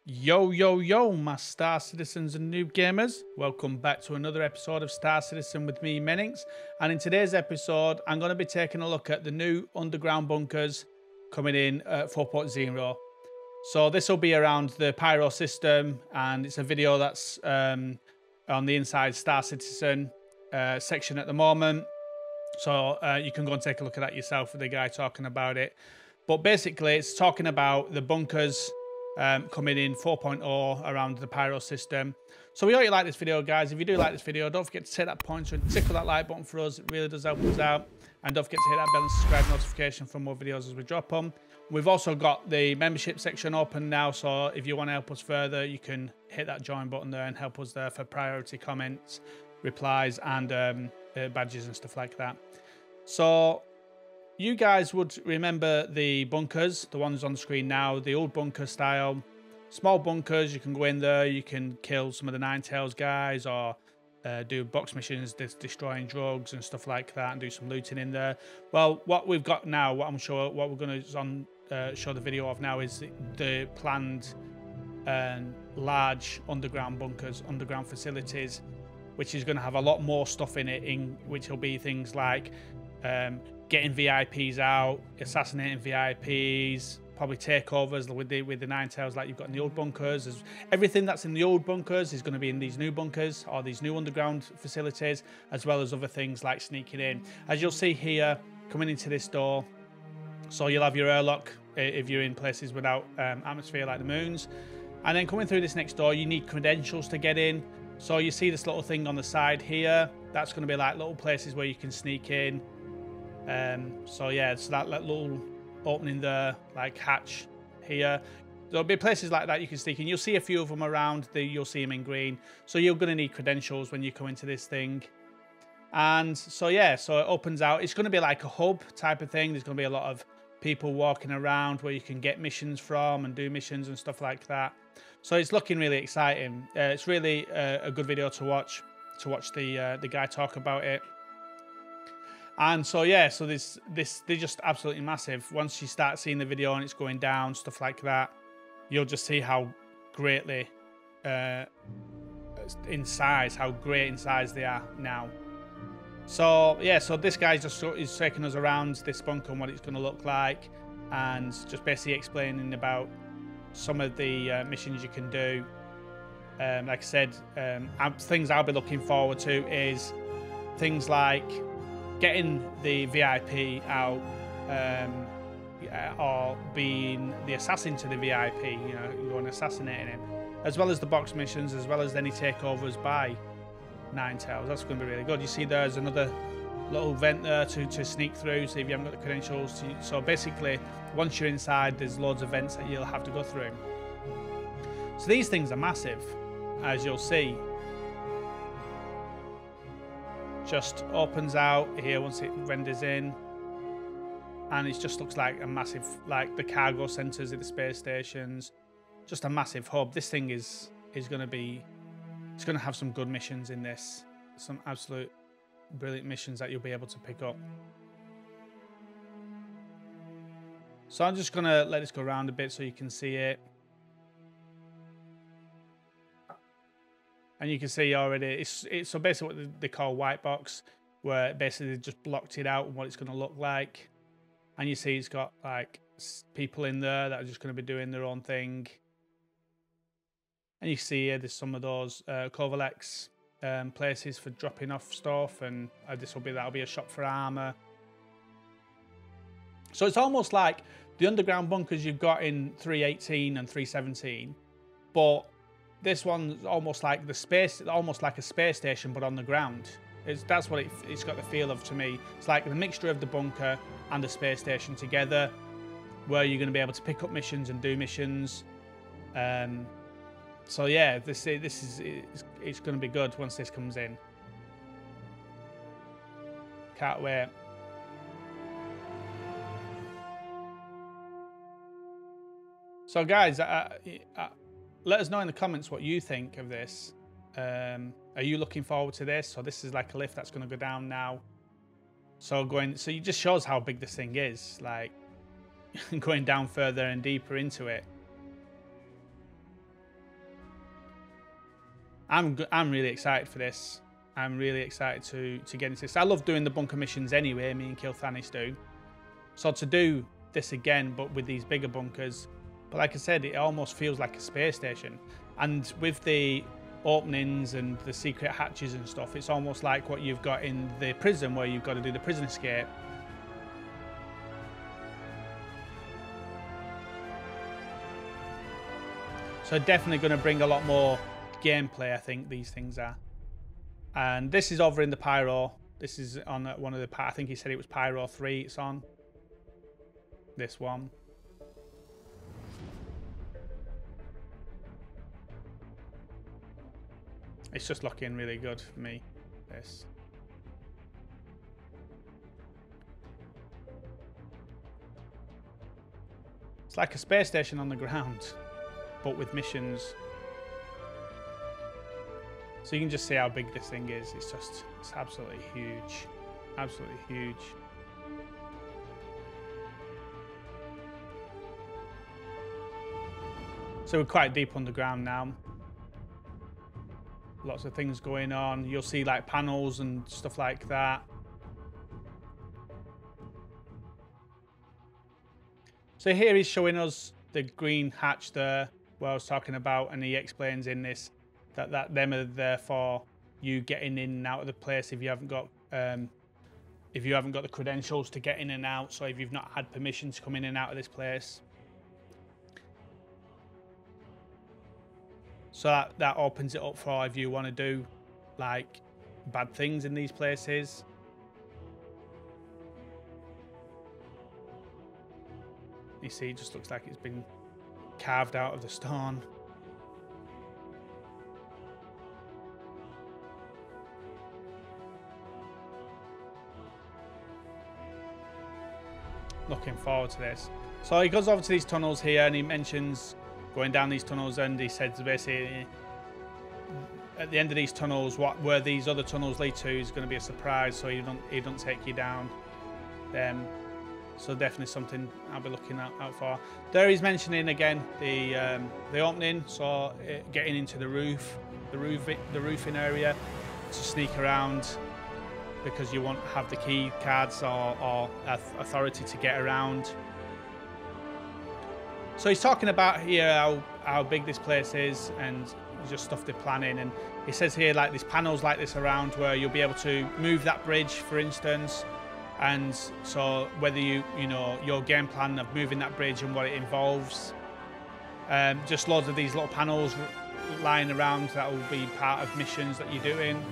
Yo, my Star Citizens and Noob Gamers. Welcome back to another episode of Star Citizen with me, Menix. And in today's episode, I'm going to be taking a look at the new underground bunkers coming in at 4.0. So this will be around the Pyro system, and it's a video that's on the inside Star Citizen section at the moment. So you can go and take a look at that yourself with the guy talking about it. But basically, it's talking about the bunkers coming in 4.0 around the Pyro system. So we hope you like this video, guys. If you do like this video, don't forget to take that pointer and tickle that like button for us. It really does help us out. And don't forget to hit that bell and subscribe notification for more videos as we drop them. We've also got the membership section open now, so if you want to help us further, you can hit that join button there and help us there for priority comments, replies, and badges and stuff like that. So you guys would remember the bunkers, the ones on the screen now, the old bunker style. Small bunkers, you can go in there, you can kill some of the Ninetales guys, or do box missions, destroying drugs and stuff like that, and do some looting in there. Well, what we've got now, what we're going to show the video of now is the planned large underground bunkers, underground facilities, which is going to have a lot more stuff in it, which will be things like getting VIPs out, assassinating VIPs, probably takeovers with the Ninetales like you've got in the old bunkers. Everything that's in the old bunkers is going to be in these new bunkers or these new underground facilities, as well as other things like sneaking in. As you'll see here, coming into this door, so you'll have your airlock if you're in places without atmosphere like the moons. And then coming through this next door, you need credentials to get in. So you see this little thing on the side here. That's going to be like little places where you can sneak in. So yeah, it's that little opening there, like hatch here. There'll be places like that you can sneak in. You'll see a few of them around. You'll see them in green. So you're going to need credentials when you come into this thing. And so yeah, so it opens out. It's going to be like a hub type of thing. There's going to be a lot of people walking around where you can get missions from and do missions and stuff like that. So it's looking really exciting. It's really a good video to watch the guy talk about it. And so yeah, so they're just absolutely massive. Once you start seeing the video and it's going down, stuff like that, you'll just see how greatly in size, how great in size they are now. So yeah, so this guy is taking us around this bunker and what it's going to look like, and just basically explaining about some of the missions you can do. Like I said, things I'll be looking forward to is things like getting the VIP out, or being the assassin to the VIP, you know, going assassinating him, as well as the box missions, as well as any takeovers by Ninetales. That's going to be really good. You see there's another little vent there to sneak through, so if you haven't got the credentials. So basically, once you're inside, there's loads of vents that you'll have to go through. So these things are massive, as you'll see. Just opens out here once it renders in, and it just looks like a massive, like the cargo centers at the space stations, just a massive hub. This thing is going to be, it's going to have some good missions in this, some absolute brilliant missions that you'll be able to pick up. So I'm just going to let this go around a bit so you can see it. And you can see already, it's so basically what they call white box, where basically they just blocked it out and what it's going to look like. And you see it's got like people in there that are just going to be doing their own thing. And you see here there's some of those Kovalex places for dropping off stuff, and that'll be a shop for armor. So it's almost like the underground bunkers you've got in 3.18 and 3.17, but this one's almost like almost like a space station, but on the ground. That's what it's got the feel of to me. It's like the mixture of the bunker and the space station together, where you're going to be able to pick up missions and do missions. So yeah, it's going to be good once this comes in. Can't wait. So guys, let us know in the comments what you think of this. Are you looking forward to this? So this is like a lift that's going to go down now. So it just shows how big this thing is, like going down further and deeper into it. I'm really excited for this. I'm really excited to get into this. I love doing the bunker missions anyway, me and Kilthanis do. So to do this again, but with these bigger bunkers, but like I said, it almost feels like a space station. And with the openings and the secret hatches and stuff, it's almost like what you've got in the prison, where you've got to do the prison escape. So definitely going to bring a lot more gameplay, I think, these things are. And this is over in the Pyro. This is on one of the, I think he said it was Pyro 3 it's on. This one. It's just looking really good for me, this. It's like a space station on the ground, but with missions. So you can just see how big this thing is. It's absolutely huge. Absolutely huge. So we're quite deep underground now. Lots of things going on. You'll see like panels and stuff like that. So here he's showing us the green hatch there, where I was talking about, and he explains in this that them are there for you getting in and out of the place if you haven't got the credentials to get in and out. So if you've not had permission to come in and out of this place. So that opens it up for if you want to do like bad things in these places. You see, it just looks like it's been carved out of the stone. Looking forward to this. So he goes over to these tunnels here, and he mentions going down these tunnels, and he says basically at the end of these tunnels, where these other tunnels lead to is going to be a surprise, so he don't take you down them. So definitely something I'll be looking out for. There he's mentioning again the opening, so getting into the roofing area to sneak around, because you won't have the key cards or authority to get around. So he's talking about here how big this place is and just stuff they're planning. And he says here like there's panels like this around where you'll be able to move that bridge, for instance. And so whether you know your game plan of moving that bridge and what it involves, just loads of these little panels lying around that will be part of missions that you're doing.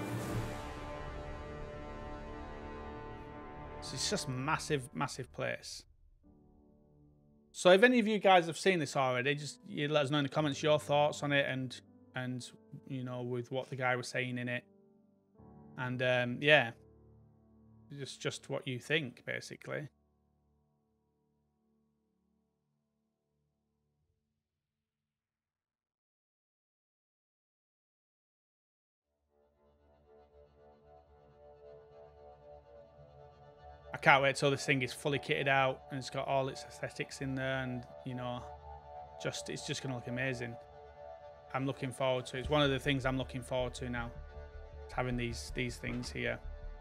So it's just massive place. So if any of you guys have seen this already, just let us know in the comments your thoughts on it, and you know, with what the guy was saying in it, and yeah, just what you think basically. I can't wait till this thing is fully kitted out and it's got all its aesthetics in there, and you know, it's just gonna look amazing. I'm looking forward to it. It's one of the things I'm looking forward to now. It's having these things here.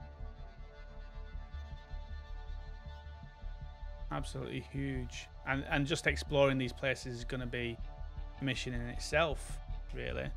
Absolutely huge. And just exploring these places is gonna be a mission in itself, really.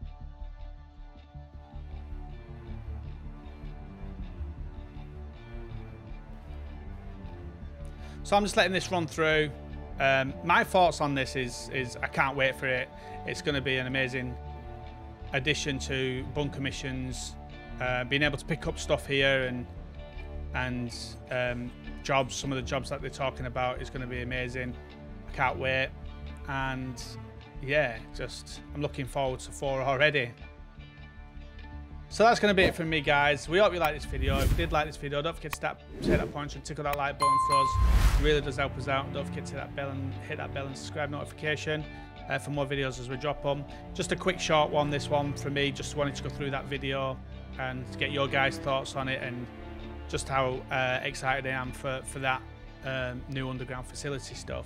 So I'm just letting this run through. My thoughts on this is I can't wait for it. It's going to be an amazing addition to bunker missions. Being able to pick up stuff here and jobs, some of the jobs that they're talking about is going to be amazing. I can't wait. And yeah, I'm looking forward to 4 already. So that's going to be it from me, guys. We hope you liked this video. If you did like this video, don't forget to take that point and tickle that like button for us. It really does help us out. Don't forget to hit that bell and subscribe notification for more videos as we drop them. Just a quick short one, this one from me. Just wanted to go through that video and get your guys' thoughts on it, and just how excited I am for that new underground facility stuff.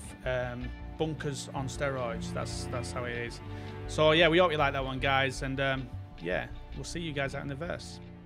Bunkers on steroids. That's how it is. So yeah, we hope you like that one, guys, and yeah, we'll see you guys out in the verse.